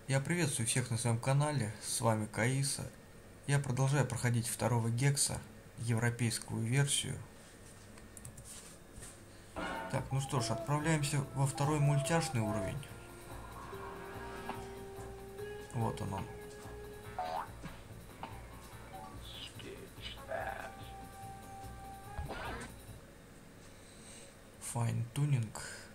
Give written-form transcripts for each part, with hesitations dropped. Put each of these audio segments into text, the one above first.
Я приветствую всех на своем канале, с вами Каиса. Я продолжаю проходить второго Гекса, европейскую версию. Так, ну что ж, отправляемся во второй мультяшный уровень. Вот он. Fine tuning.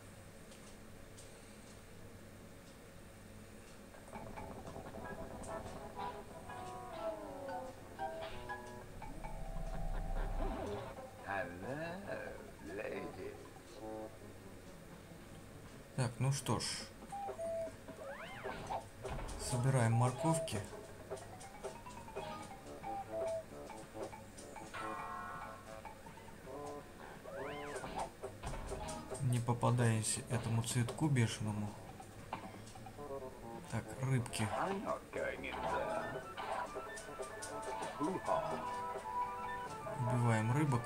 Так, ну что ж, собираем морковки. Не попадаясь этому цветку бешеному. Так, рыбки. Убиваем рыбок.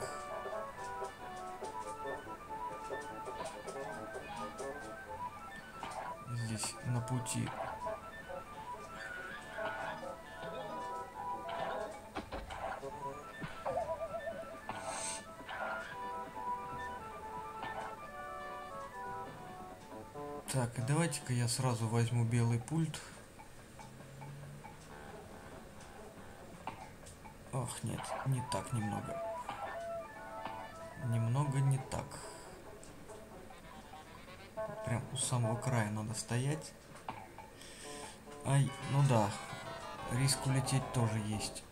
Здесь на пути. Так, и давайте-ка я сразу возьму белый пульт. Ох, нет, не так немного. Немного не так. Прям у самого края надо стоять. Ай, ну да, риск улететь тоже есть.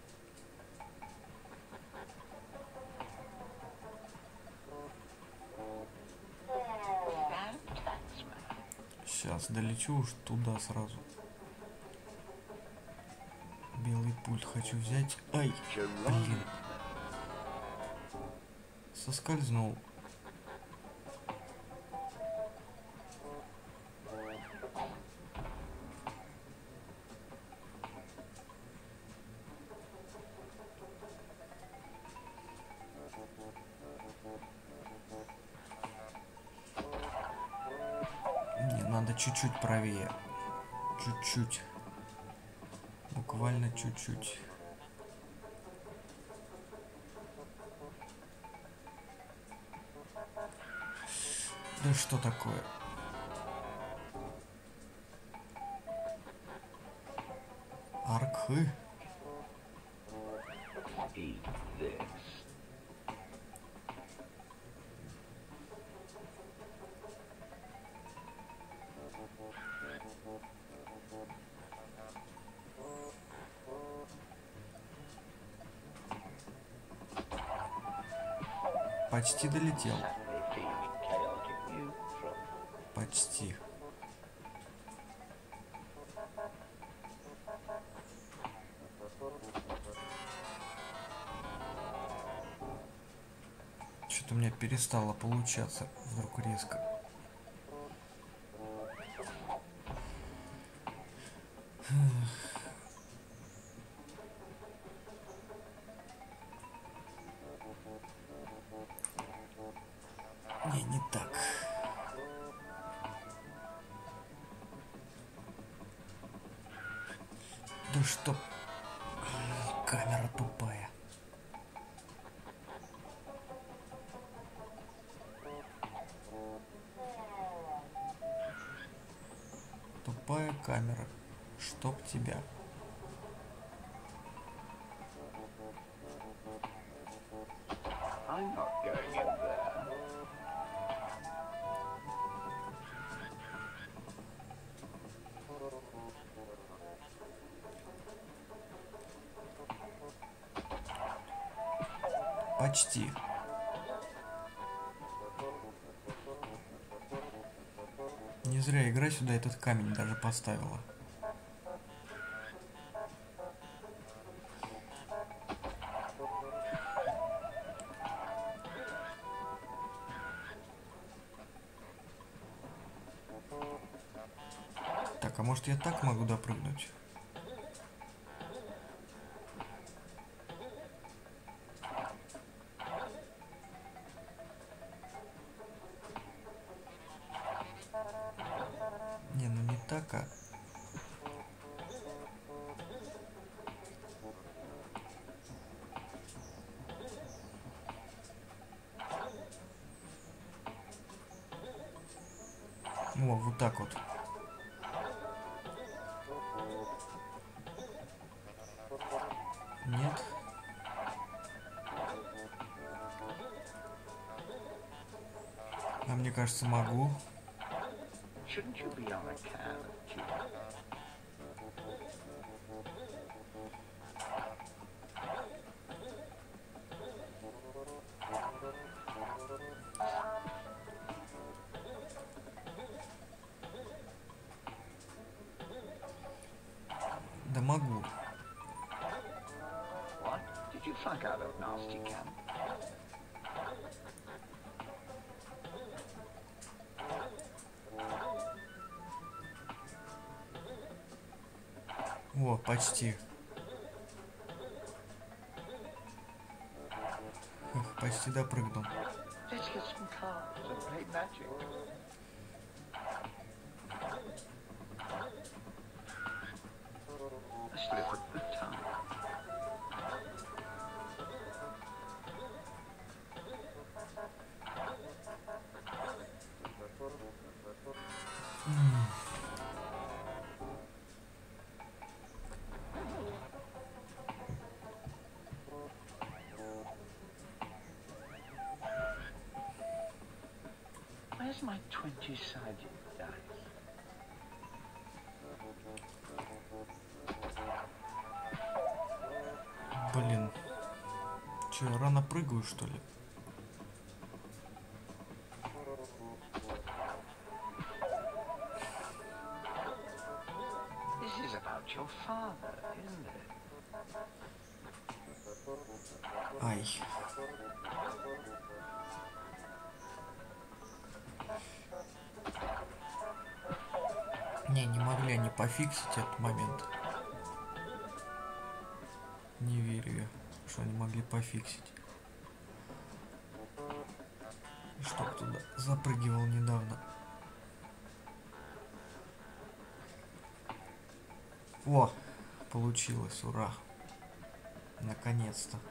Сейчас долечу уж туда сразу. Белый пульт хочу взять. Ай, блин. Соскользнул. Не, надо чуть-чуть правее. Чуть-чуть. Буквально чуть-чуть. Да что такое? Аркхы? Почти долетел. Почти. Что-то у меня перестало получаться вдруг резко. Не так. Да что? Камера тупая. Тупая камера. Чтоб тебя. Почти. Не зря игра сюда этот камень даже поставила. Так, а может я так могу допрыгнуть? Не, ну не так, а... О, вот так вот. Нет. А мне кажется, могу. Shouldn't you be on a can of tuna? Да могу. What? Did you flunk out of nasty can? О, почти. Почти допрыгнул. Let's get some cards and play magic. A slip of the tongue. Where's my 20-sided dice? Блин. Че, я рано прыгаю, что ли? This is about your father, isn't it? Ай. Не могли они пофиксить этот момент. Не верю я, что они могли пофиксить. Чтоб туда запрыгивал недавно. О, получилось, ура. Наконец-то.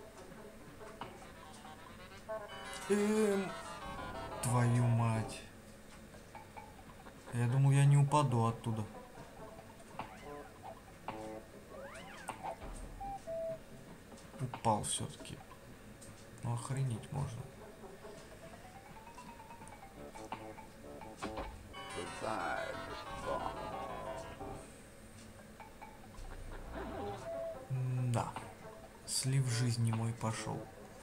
Твою мать. Я думал, я не упаду оттуда. Упал все-таки. Ну, охренеть можно. Goodbye, Mr. Bond. Да. Слив жизни мой пошел.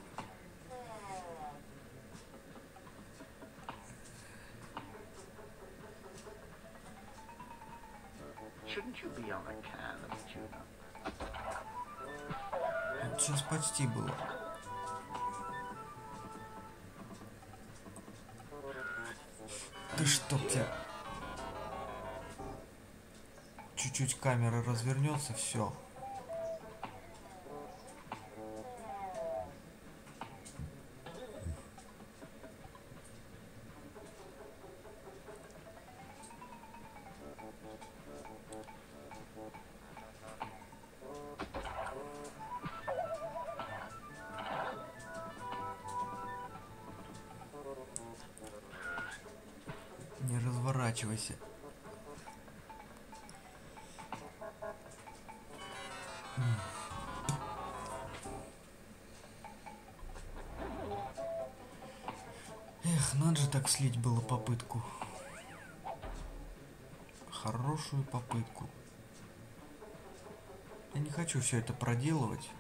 Shouldn't you be on a can of tuna? Вот сейчас почти было. Ты что, тебя? Чуть-чуть камера развернется, все. Не разворачивайся. Эх, надо же так слить было попытку. Хорошую попытку. Я не хочу все это проделывать.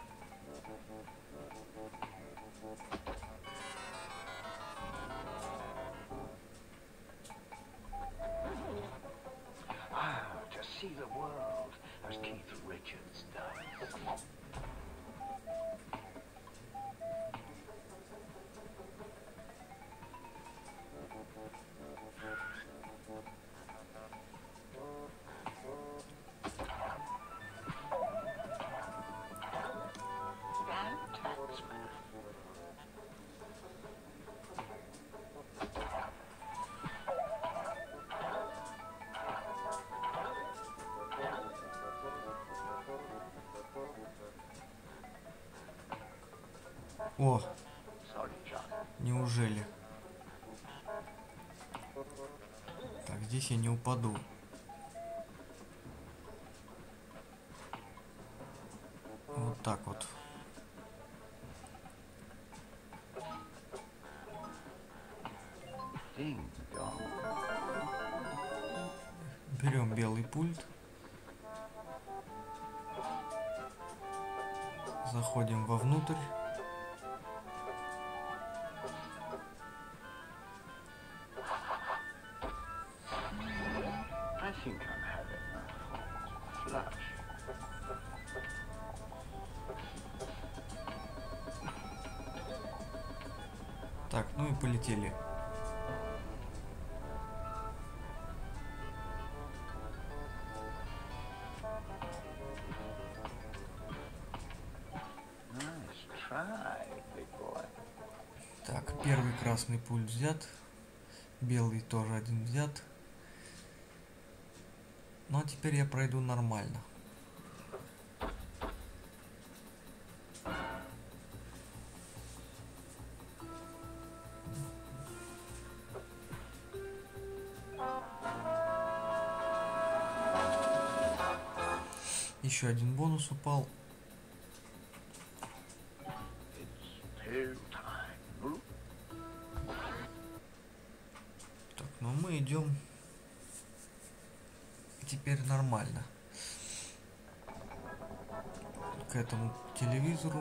Ah, to see the world as Keith Richards does. Damn taxman. О, Sorry, John. неужели? Так, здесь я не упаду. Вот так вот. Ding dong. Берем белый пульт. Заходим вовнутрь. I think I'm having a flush. Так, ну и полетели. Nice try, big boy. Так, первый красный пульт взят. Белый тоже один взят. Ну а теперь я пройду нормально. Еще один бонус упал. It's pill time. Так, ну мы идем теперь нормально к этому телевизору.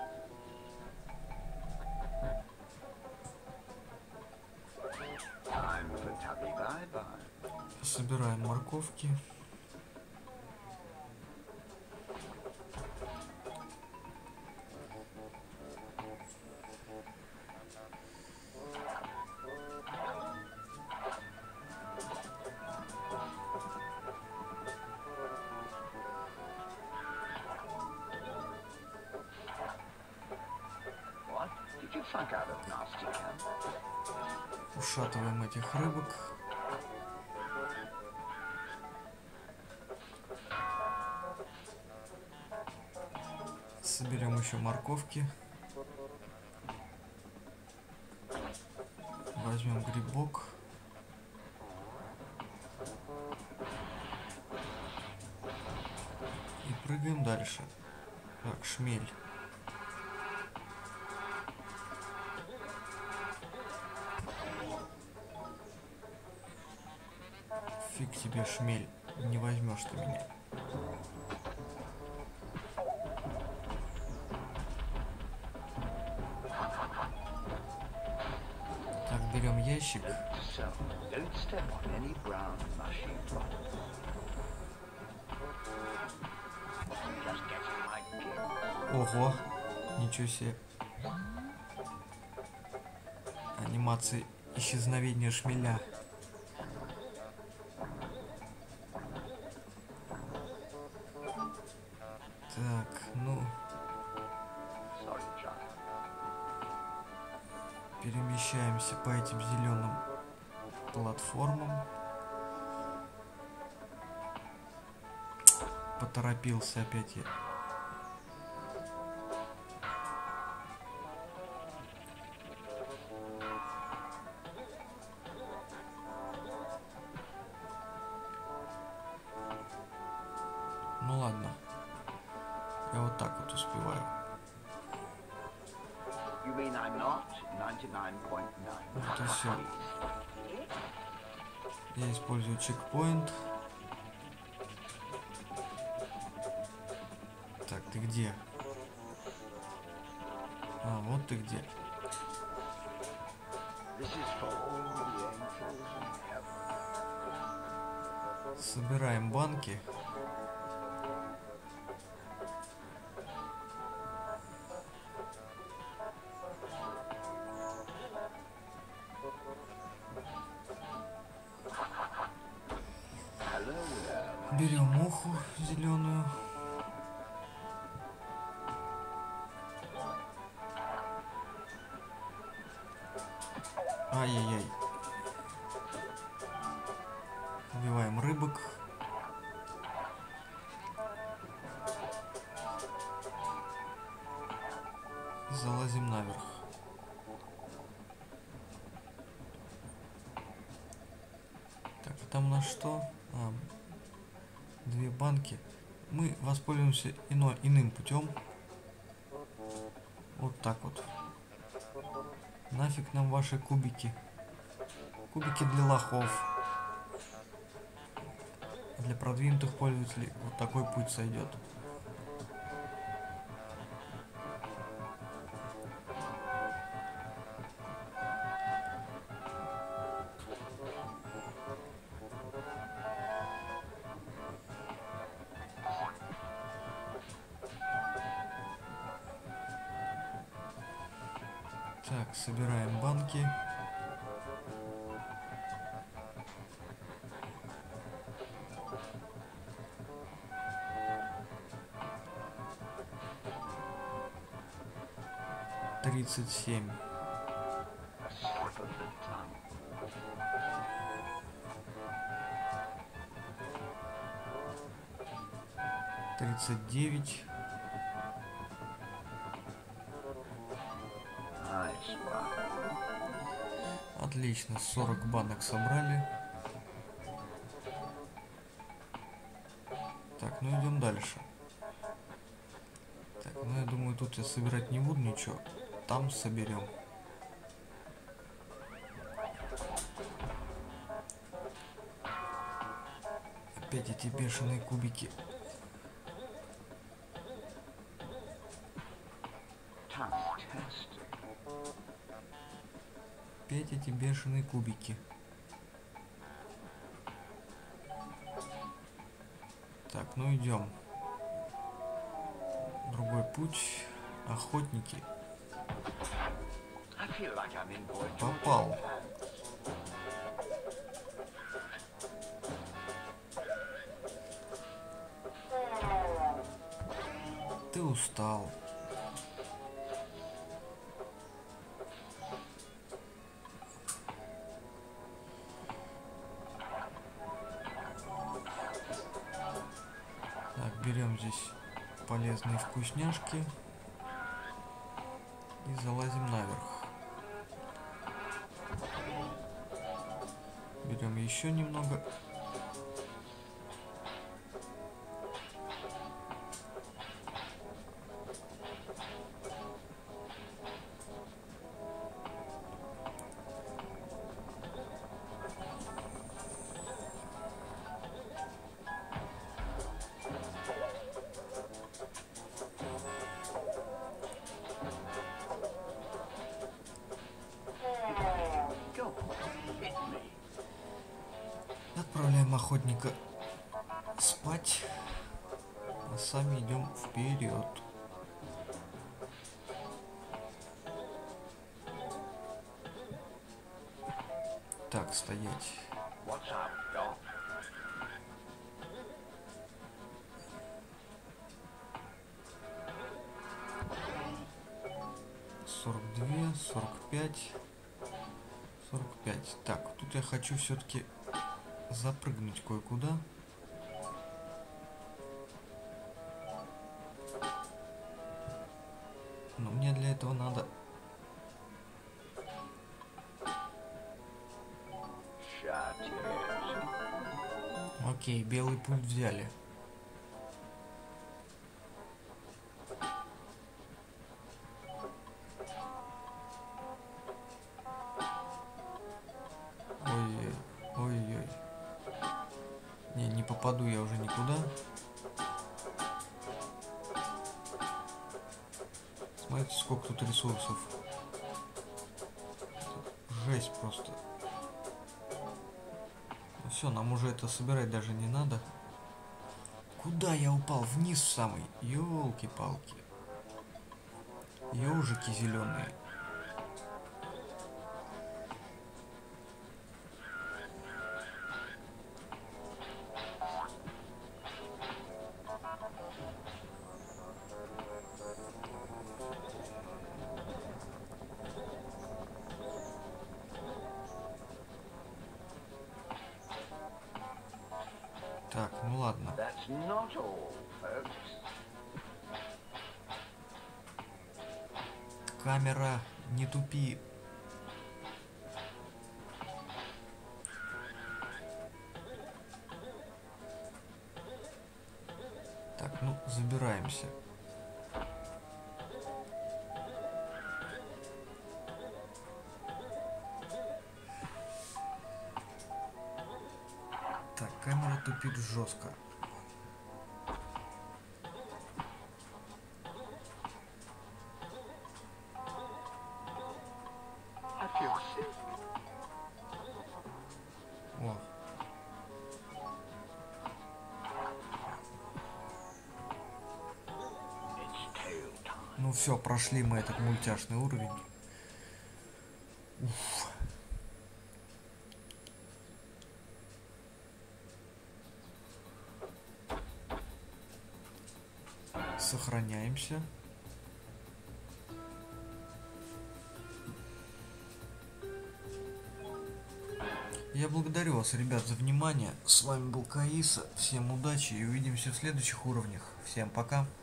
Time for tubby bye-bye. Собираем морковки. What? Did you fuck out of nasty camp? Ушатываем этих рыбок. Соберем еще морковки. Возьмем грибок. И прыгаем дальше. Так, шмель. Фиг тебе, шмель. Не возьмешь ты меня. Так, берем ящик. So, don't step on any brown mushy bottom. Just getting my kick. Ого, ничего себе. Анимация исчезновения шмеля. Так, ну, Sorry, John. перемещаемся по этим зеленым платформам. Поторопился опять я. Ну ладно. Я вот так вот успеваю. You mean I'm not 99.9? Вот и все. Я использую чекпоинт. Так, ты где? А, вот ты где. This is for all the angels in heaven. Собираем банки. Hello there. Берем муху зеленую. Ай-яй-яй. Убиваем рыбок. Залазим наверх. Так, а там нам на что? А, 2 банки. Мы воспользуемся иным путем. Вот так вот. Нафиг нам ваши кубики. Кубики для лохов. Для продвинутых пользователей вот такой путь сойдет. Так, собираем банки. Тридцать 7. A slip of the tongue. 39. Nice one. Отлично, 40 банок собрали. Так, ну идем дальше. Так, ну я думаю, тут я собирать не буду ничего. Там соберем. Опять эти бешеные кубики. Tongue test. Опять эти бешеные кубики. Так, ну идем. Другой путь. Охотники. I feel like I'm in Boy Попал. Ты устал. Так, берем здесь полезные вкусняшки и залазим наверх. Берем еще немного. Go on, hit me. Отправляем охотника спать, а сами идем вперед. Так, стоять. What's up, Doc? Сорок 45. 45. Так, тут я хочу все-таки запрыгнуть кое-куда. Но мне для этого надо... Shut it. Окей, белый путь взяли. Ой-ой, ой-ой. Не попаду я уже никуда. Смотрите, сколько тут ресурсов. Жесть просто. Ну все, нам уже это собирать даже не надо. Куда я упал? Вниз в самый. Ёлки-палки. Ёжики зеленые. Так, ну ладно. That's not all, folks. Камера, не тупи. Так, ну, забираемся. Так, камера тупит жестко. I feel sick. О. It's tail time. Ну все, прошли мы этот мультяшный уровень. Уф. Сохраняемся. Я благодарю вас, ребят, за внимание. С вами был Каиса. Всем удачи и увидимся в следующих уровнях. Всем пока.